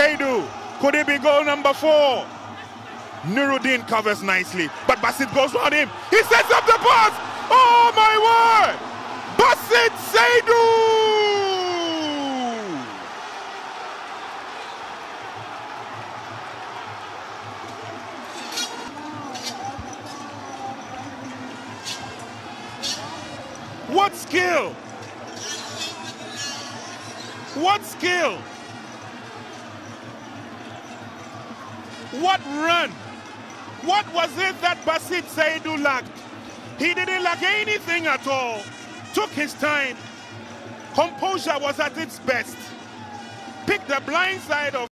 Seidu. Could it be goal number 4? Nuruddin covers nicely, but Bassit goes round him. He sets up the pass. Oh my word! Bassit Seidu! What skill! What skill! What run! What was it that Bassit Seidu lacked? He didn't lack anything at all. Took his time. Composure was at its best. Picked the blind side of